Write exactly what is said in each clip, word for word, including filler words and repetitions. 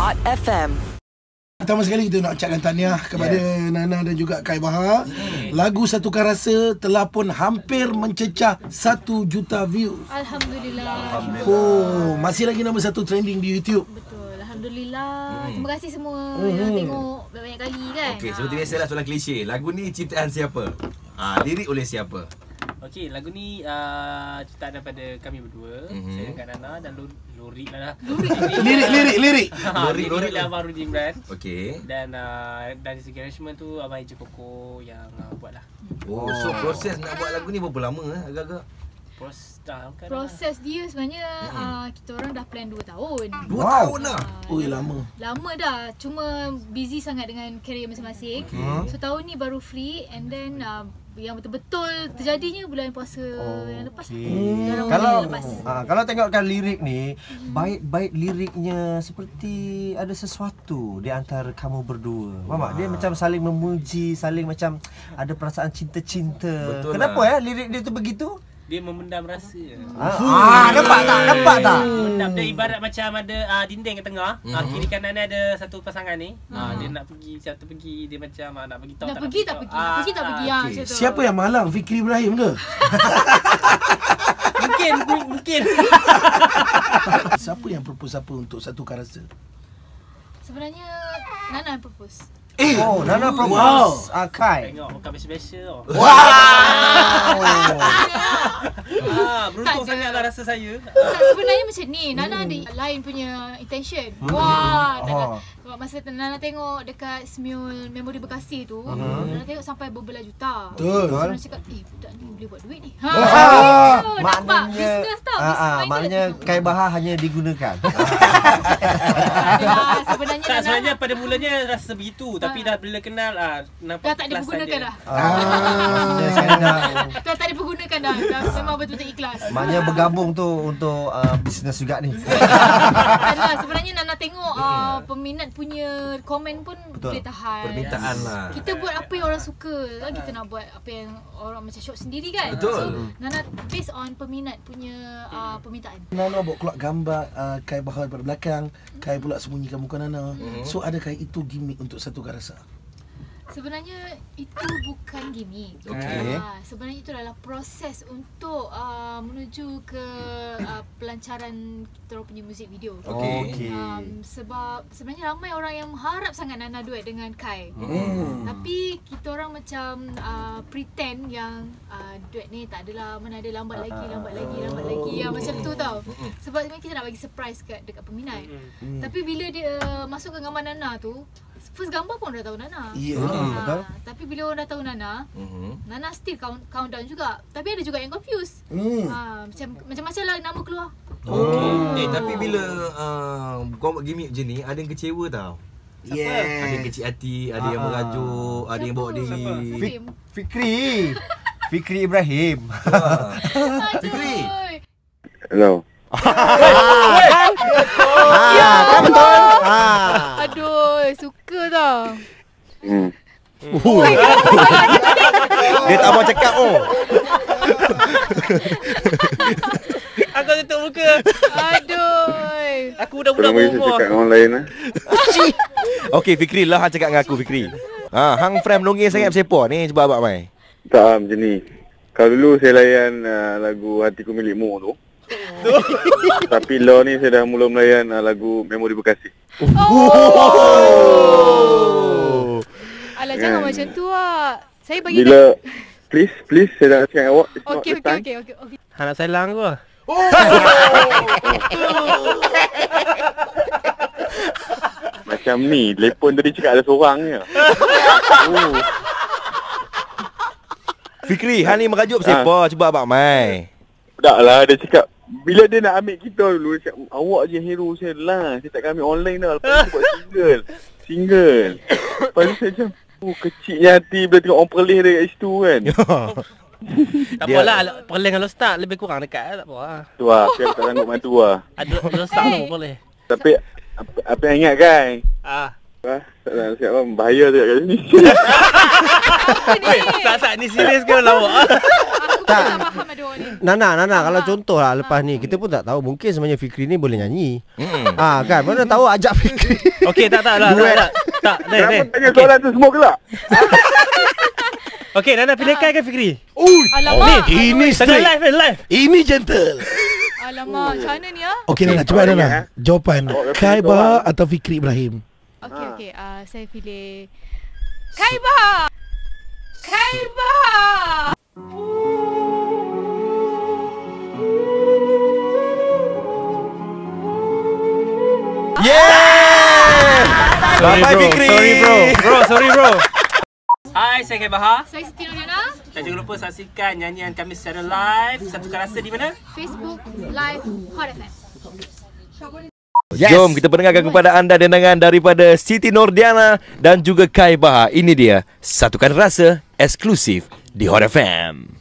Hot F M. Pertama sekali kita nak ucapkan tahniah kepada yes. Nana dan juga Kai Bahar. hmm. Lagu Satukan Rasa telah pun hampir mencecah satu juta view. Alhamdulillah. Alhamdulillah. Oh, masih lagi nombor satu trending di YouTube. Betul, Alhamdulillah. hmm. Terima kasih semua hmm. yang tengok banyak kali kan. Okey, seperti biasalah soalan klise. Lagu ni ciptaan siapa? Ah, lirik oleh siapa? Okey, lagu ni uh, ciptaan daripada kami berdua. Mm-hmm. Saya dengan Nana dan Lurik lah. Lirik, lirik, lirik. Lurik, Lurik lah Abang Rudi Imran. Okey. Dan uh, dari segi arrangement tu Abang Eja Koko yang uh, buat lah. Oh, so proses nak buat lagu ni berapa lama eh, agak-agak? Proses, dah, kan Proses lah. dia sebenarnya hmm. uh, kita orang dah plan dua tahun. dua wow. tahun dah? Uh, Ui, lama. Lama dah. Cuma busy sangat dengan career masing-masing. Okay. So tahun ni baru free and then uh, yang betul-betul terjadinya bulan puasa oh, yang lepas. Okay. Hmm. Kalau lepas. Uh, kalau tengokkan lirik ni, hmm. baik-baik liriknya seperti ada sesuatu di antara kamu berdua. Faham tak? Dia macam saling memuji, saling macam ada perasaan cinta-cinta. Betul Kenapa lah. ya lirik dia tu begitu? Dia memendam rasa. Ah, ah nampak tak? Nampak tak? Memendam. Dia ibarat macam ada uh, dinding kat tengah. Mm-hmm. uh, Kiri kanan ada satu pasangan ni. Mm-hmm. uh, Dia nak pergi, satu pergi. Dia macam uh, nak pergi tahu nak tak pergi tak pergi. Nak pergi tak pergi. Ah, okay. Siapa yang malang? Fikri Ibrahim ke? Mungkin, mungkin. Siapa yang propose apa untuk Satukan Rasa? Sebenarnya Nana yang propose. Eh, oh, Nana propose. Wow. Ah, Kai. Tengok bukan biasa-biasa tau. Wow. Ah, beruntung sangatlah rasa saya. Tak, sebenarnya macam ni. Nana ada lain punya intention. Wah, Nana. Sebab masa Nana tengok dekat Smule Memori Bekasi tu, Nana tengok sampai berbelas juta. Betul. So, Nana cakap, eh budak ni boleh buat duit ni. Ha. Oh, Nampak? maknanya, Business tau. ah, ah, maknanya Kai Bahar hanya digunakan. Adalah, sebenarnya Tak, Nana sebenarnya pada mulanya rasa begitu. Tapi dah bila kenal, ah, nampak dah tak dipergunakan dah. Ah, dia sekarang dah. Dah tak dipergunakan dah. Dah memang betul-betul ikhlas. Maknanya bergabung tu untuk uh, bisnes juga ni. Adalah, sebenarnya Nana tengok uh, peminat punya komen pun betul. boleh tahan. Permintaan lah. Kita buat apa yang orang suka. Kan kita nak buat apa yang orang macam shot sendiri kan. Betul. So Nana based on peminat punya uh, permintaan. Nana bawa keluar gambar uh, Kai Bahar pada belakang, Kai pula sembunyikan muka Nana. Mm-hmm. So adakah itu gimmick untuk Satukan Rasa? Sebenarnya itu bukan gimmick. Okay. Uh, sebenarnya itu adalah proses untuk uh, menuju ke uh, pelancaran kita orang punya music video. Okay. Okay. Um, sebab sebenarnya ramai orang yang mengharap sangat Nana duet dengan Kai. Hmm. Tapi kita orang macam uh, pretend yang uh, duet ni tak adalah, mana ada lambat lagi, lambat lagi, lambat lagi. Yang macam tu tau. Sebab sebenarnya kita nak bagi surprise kat dekat peminat. Hmm. Tapi bila dia uh, masukkan gambar Nana tu, first gambar pun dah tahu Nana. Ya. Yeah. Hmm, betul. Ha, tapi bila orang dah tahu Nana, Mhm. Nana still count, countdown juga. Tapi ada juga yang confused. Hmm. Ha, macam macam-macam lah nama keluar. Okey. Eh, tapi bila uh, kau buat gimmick macam ni, ada yang kecewa tau. Yeah. Ada yang kecil hati, ada yang merajuk, ada yang bawa diri. Fik- Fikri. Fikri Ibrahim. Fikri. Hello. Ah, kan betul. Ah. Aduh, suka tau. Hmm. Oh. Dia tak mau cakap oh. Aku tutup muka. Aduh. Aku budak-budak Tolong bagi saya berumur. cakap dengan orang lain lah. Okey Fikri lah hang cakap dengan aku Fikri. Ha hang frame longi sangat bersepa ni cuba abang mai. Tak lah macam ni. Kalau dulu saya layan uh, lagu Hatiku Milikmu tu. Tapi law ni saya dah mula melayan uh, lagu Memori Bekasi. Oh. Alah, Kan. jangan macam tu lah. Saya bagi Bila please please saya dah cakap dengan awak. It's not Okey, the okey, time. okey, okey, okey. Han nak salang ke? Macam ni, telefon tadi cakap ada seorang je. Oh. Fikri hang ni merajuk bersepa cuba abang mai. Tak lah, dia cakap bila dia nak ambil kita dulu, dia cakap awak je hero saya lah. Saya takkan ambil online dah. Lepas tu buat single. Single. Lepas tu saya macam, oh kecilnya hati bila tengok orang perlih dia kat situ kan. Tak apalah, perleh dengan Lostak lebih kurang dekat, tak apa lah. Tu lah, saya tak sanggup bantu lah. Ada Lostak tu boleh. Tapi apa, apa yang ingat kan? Ah. Ah, tak nak siap apa, bahaya tu kat sini. Weh, saat-saat ni serius ke lawak? Aku Tak faham ada orang ni. Nana, Nana, kalau contoh lah lepas ni, kita pun tak tahu, mungkin sebenarnya Fikri ni boleh nyanyi. Hmm. Ah kan, mana tahu ajak Fikri. Okey, tak tak lah. Tak tak. Tak, Nen, Kenapa Nen. tanya soalan tu semua gelap? Okey, Nana pilihkan ke Fikri? Ui, Alamak. ini Tengah straight. live, eh, live. Ini gentle. Alamak, macam mana ni ah? Okey Nana, cuba Awak Nana. ingat, Jawapan Awak Kai pilih Bahar soalan. atau Fikri Ibrahim? Okey okey, ah saya pilih Kaiba. Kaiba. Yeah! Sorry Bye-bye, bro. Fikri. Sorry bro. Bro, sorry bro. Hai, saya Kai Bahar. Saya Siti Nurjana. Dan jangan lupa saksikan nyanyian kami secara live. Satukan rasa di mana? Facebook Live Hot F M. Yes. Jom kita pendengarkan kepada anda dendangan daripada Siti Nurjana dan juga Kai Bahar. Ini dia Satukan Rasa eksklusif di Hot F M.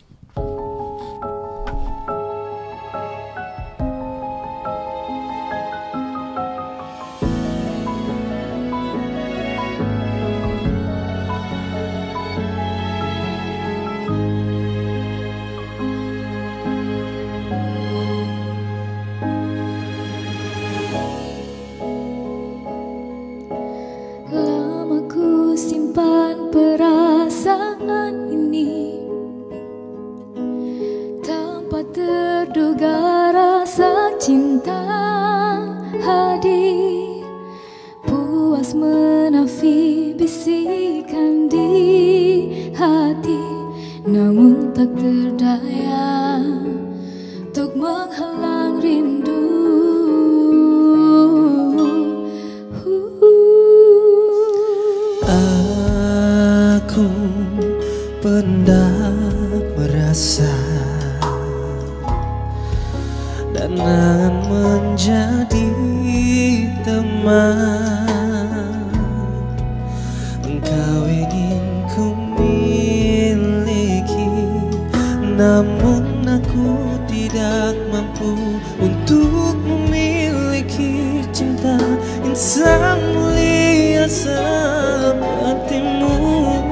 Lama ku simpan perasaan ini, tanpa terduga rasa cinta hadir, puas menafi bisikan di hati, namun tak terdaya untuk menghalang rindu. Aku pendam merasa dan akan menjadi teman. Engkau ingin ku miliki, namun aku tidak mampu untuk memiliki cinta insan mulia sepertimu.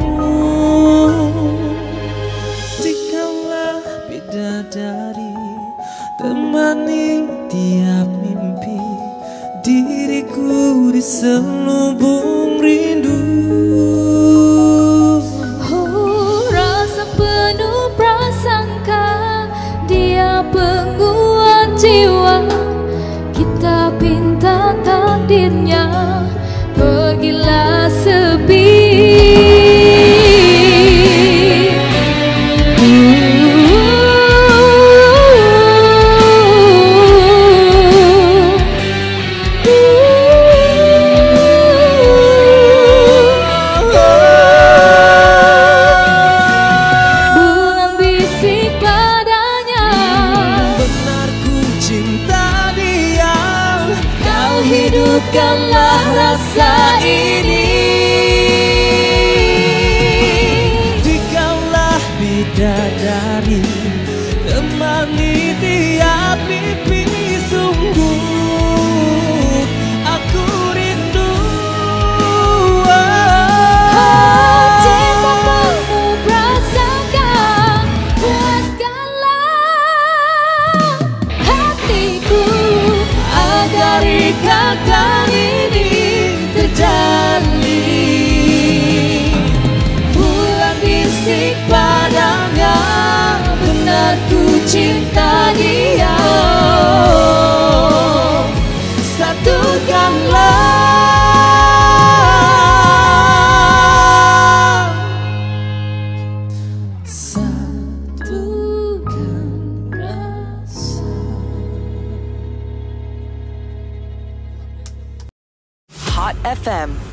Dikaulah bidadari, temani tiap mimpi, diriku di selubung rindu. Oh, rasa penuh prasangka, dia penguat jiwa. Kita pinta takdirnya, pergilah sepi. Buang bisik padanya, Benar ku cinta dia, kau hidupkanlah rasa ini. dikaulah bidadari, temani tiap mimpi, sungguh aku rindu. Cinta penuh prasangka, puaskanlah hatiku agar ikatan ini terjalin. Bulan bisik padanya, benar ku cinta dia. Satukanlah, satukan rasa. Hot F M